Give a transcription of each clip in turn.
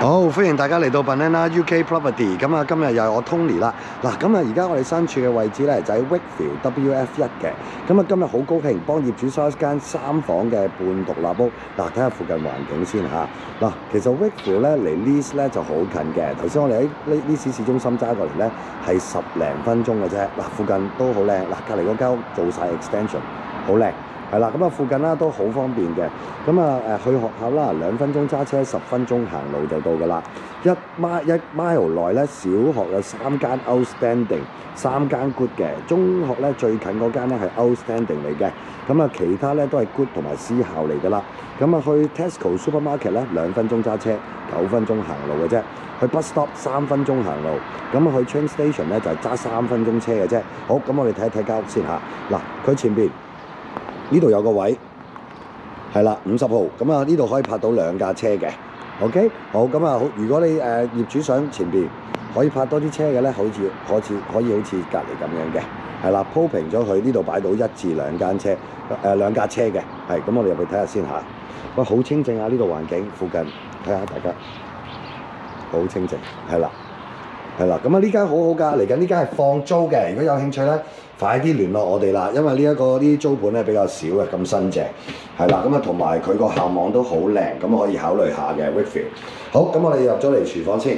好，歡迎大家嚟到 Banana UK Property。咁啊，今日又係我 Tony 啦。嗱，咁啊，而家我哋身處嘅位置咧就喺 Wakefield WF1嘅。咁啊，今日好高興幫業主收一間3房嘅半獨立屋。嗱，睇下附近環境先嚇。嗱，其實 Wakefield 咧離 Leeds 咧就好近嘅。頭先我哋喺Leeds市中心揸過嚟咧係10零分鐘嘅啫。嗱，附近都好靚。嗱，隔離嗰間屋做晒 extension， 好靚。係啦，咁啊附近啦都好方便嘅，咁啊去學校啦2分鐘揸車，10分鐘行路就到㗎啦。1 mile 內咧，小學有3間 outstanding， 3間 good 嘅，中學咧最近嗰間咧係 outstanding 嚟嘅，咁啊其他咧都係 good 同埋私校嚟㗎啦。咁啊去 Tesco Supermarket 咧2分鐘揸車，9分鐘行路嘅啫。去 bus stop 3分鐘行路，咁啊去 train station 咧就係揸3分鐘車嘅啫。好，咁我哋睇一睇間屋先嚇。嗱，佢前邊。呢度有個位，係啦，50號，咁啊呢度可以泊到2架車嘅 ，OK， 好，咁啊好，如果你業主想前邊可以泊多啲車嘅咧，可以好似隔離咁樣嘅，係啦，鋪平咗佢，呢度擺到1至2間車，2架車嘅，係，咁我哋入去睇下先嚇。喂，好清靜啊！呢度環境附近，睇下大家，好清靜，係啦。係啦，咁啊呢間好好㗎，嚟緊呢間係放租嘅，如果有興趣咧，快啲聯絡我哋啦，因為呢租盤咧比較少嘅，咁新淨，係啦，咁啊同埋佢個校網都好靚，咁可以考慮下嘅 Wakefield。好，咁我哋入咗嚟廚房先，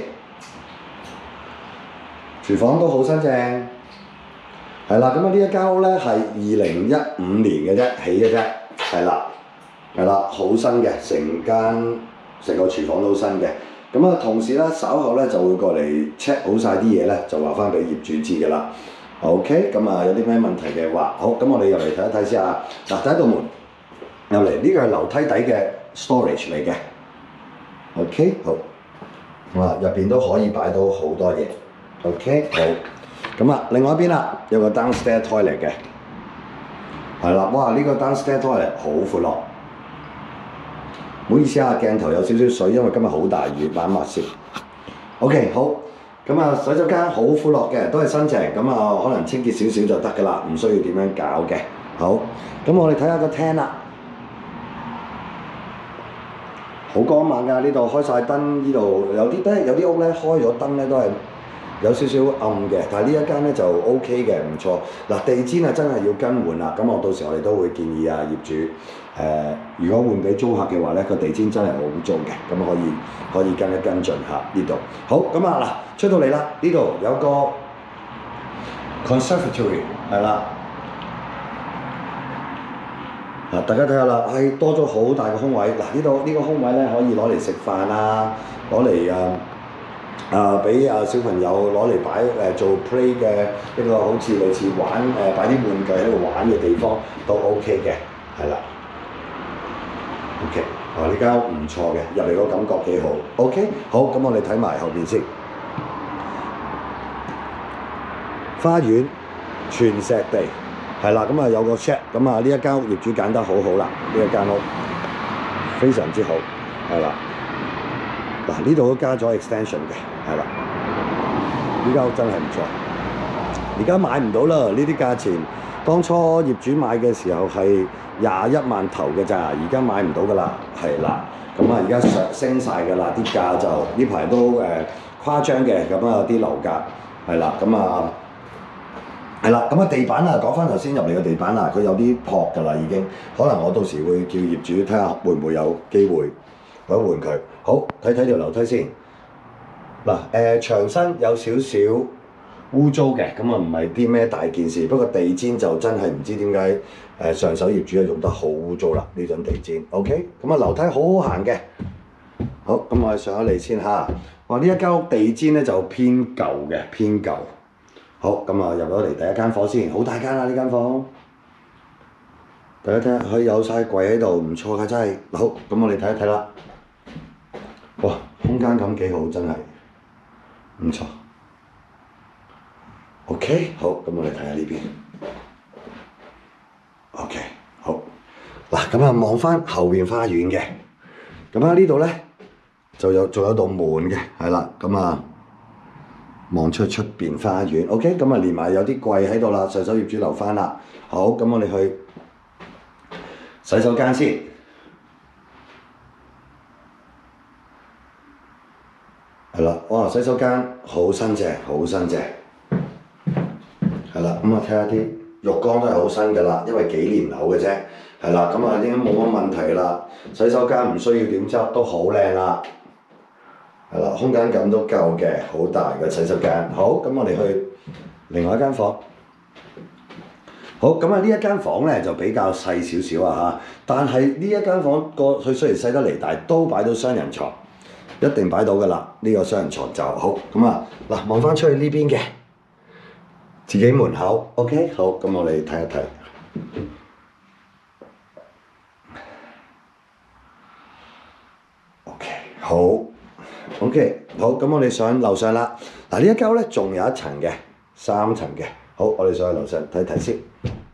廚房都好新淨，係啦，咁啊呢一間屋咧係2015年嘅啫起嘅啫，係啦，好新嘅，成個廚房都新嘅。咁啊，同時咧，稍後咧就會過嚟 check 好晒啲嘢咧，就話翻俾業主知㗎啦。OK， 咁啊有啲咩問題嘅話，好，咁我哋入嚟睇一睇先啊。嗱，第一道門入嚟，呢個係樓梯底嘅 storage 嚟嘅。OK， 好，咁啊入邊都可以擺到好多嘢。OK， 好，咁啊另外一邊啦，有個 downstairs toilet 嘅，係啦，哇！呢個 downstairs toilet 好闊落。唔好意思啊，鏡頭有少少水，因為今日好大雨，慢慢攝。OK， 好，咁啊洗手間好闊落嘅，都係新淨，咁啊可能清潔少少就得㗎啦，唔需要點樣搞嘅。好，咁我哋睇下個廳啦，好光猛㗎，呢度開晒燈，呢度有啲屋咧開咗燈咧都係有少少暗嘅，但係呢一間咧就 OK 嘅，唔錯。嗱，地氈啊真係要更換啦，咁我到時我哋都會建議啊業主。如果換俾租客嘅話咧，個地氈真係好污糟嘅，咁可以跟進下呢度。好，咁啊嗱，出到嚟啦，呢度有個 conservatory 係啦，嗱大家睇下啦，係多咗好大個空位。嗱呢個空位咧可以攞嚟食飯啊，攞嚟俾小朋友攞嚟擺做 play 嘅一個好似類似玩擺啲玩具喺度玩嘅地方都 OK 嘅，係啦。OK， 呢間屋唔錯嘅，入嚟個感覺幾好。OK， 好，咁我哋睇埋後邊先。花園全石地，係啦，咁啊有個 shed， 咁啊呢一間屋業主揀得好好啦，呢一間屋非常之好，係啦。嗱呢度都加咗 extension 嘅，係啦，呢間屋真係唔錯。而家買唔到啦，呢啲價錢，當初業主買嘅時候係21萬頭嘅咋，而家買唔到㗎啦，係啦，咁啊而家升晒㗎啦，啲價就呢排都誇張嘅，咁啊啲樓價係啦，咁啊係啦，咁啊地板啊，講翻頭先入嚟嘅地板啊，佢有啲破㗎啦已經，可能我到時會叫業主睇下會唔會有機會換一換佢。好，睇條樓梯先。嗱牆身有少少污糟嘅，咁啊唔係啲咩大件事，不過地氈就真係唔知點解上手業主用得好污糟啦呢種地氈。OK， 咁啊樓梯好好行嘅。好，咁我哋上咗嚟先嚇。哇！呢一間屋地氈咧就偏舊嘅，偏舊。好，咁啊入咗嚟第一間房先，好大間啊呢間房。大家睇下，佢有晒櫃喺度，唔錯㗎真係。好，咁我哋睇一睇啦。哇！空間感幾好，真係唔錯。OK， 好，咁我哋睇下呢邊。OK， 好。嗱，咁啊望翻後邊花園嘅，咁啊呢度咧仲有道門嘅，係啦，咁啊望出邊花園。OK， 咁啊連埋有啲櫃喺度啦，上手業主留翻啦。好，咁我哋去洗手間先。 係啦，哇！洗手間好新淨，好新淨。係啦，咁啊睇下啲浴缸都係好新㗎啦，因為幾年樓嘅啫。係啦，咁啊應該冇乜問題啦。洗手間唔需要點執，都好靚啦。係啦，空間感都夠嘅，好大嘅洗手間。好，咁我哋去另外一間房。好，咁啊呢一間房咧就比較細少少啊嚇，但係呢一間房佢雖然細得嚟，但係都擺到雙人床，一定擺到㗎啦。呢個雙人床就好。咁啊嗱，望翻出去呢邊嘅。自己門口 ，OK， 好，咁我哋睇一睇。OK， 好 ，OK， 好，咁我哋上樓上啦。嗱呢一間咧仲有一層嘅，3層嘅。好，我哋上去樓上睇睇先。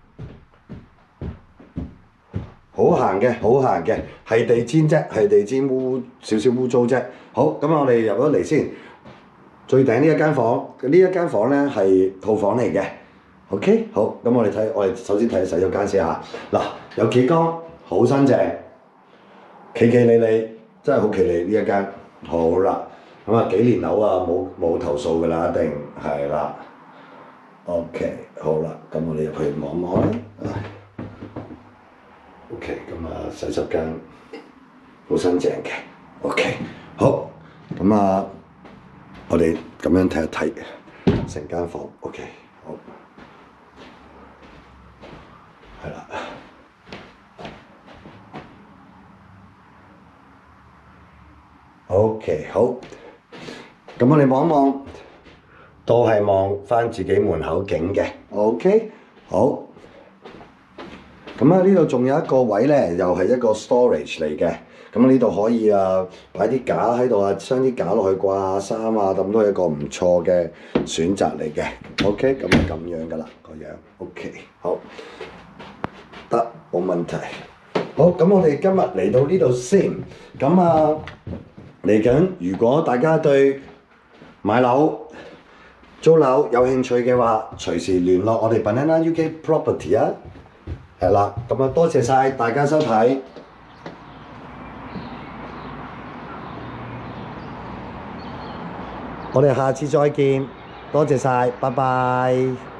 好行嘅，好行嘅，係地氈啫，係地氈少少污糟啫。好，咁我哋入咗嚟先。最頂呢一間房，呢一間房咧係套房嚟嘅。OK， 好，咁我哋首先睇洗手間先嚇。嗱，有企缸，好新淨，企理理，真係好企理呢一間。好啦，咁啊幾年樓啊，冇投訴㗎啦，一定係啦。OK， 好啦，咁我哋入去望望啦。OK， 咁啊洗手間好新淨嘅。OK， 好，咁啊。我哋咁樣睇一睇成間房 ，OK， 好，係啦 ，OK， 好，咁我哋望一望，都係望翻自己門口景嘅 ，OK， 好，咁啊呢度仲有一個位咧，又係一個 storage 嚟嘅。咁呢度可以擺啲架喺度啊，將啲架落去掛下衫啊，咁都係一個唔錯嘅選擇嚟嘅。OK， 咁就咁樣㗎啦，個樣。OK， 好，得冇問題。好，咁我哋今日嚟到呢度先。咁嚟緊如果大家對買樓、租樓有興趣嘅話，隨時聯絡我哋 Banana UK Property 啊。係啦，咁多謝晒大家收睇。我哋下次再見，多謝晒，拜拜。